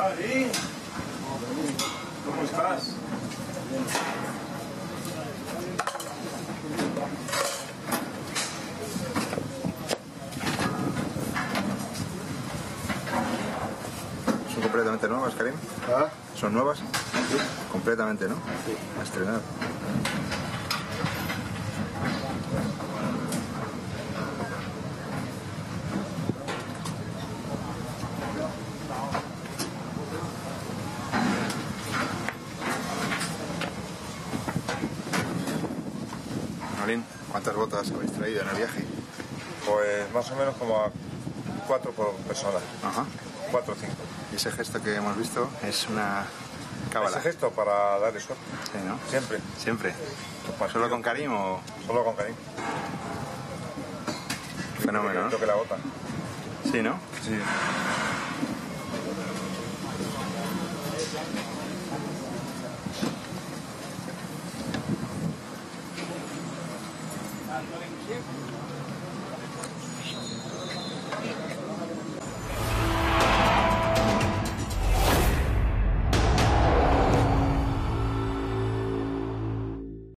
Cari, ¿cómo estás? ¿Son completamente nuevas, Karim? ¿Ah? ¿Son nuevas? Sí. Completamente, ¿no? Sí. A estrenar. Marín, ¿cuántas botas habéis traído en el viaje? Pues más o menos como a 4 por persona. Ajá. 4 o 5. Y ese gesto que hemos visto es una cábala. Ese gesto para darle suerte. Sí, ¿no? Siempre. Siempre. ¿Solo con Karim o...? Solo con cariño. Fenómeno, ¿no? Toque la bota. Sí, ¿no? Sí.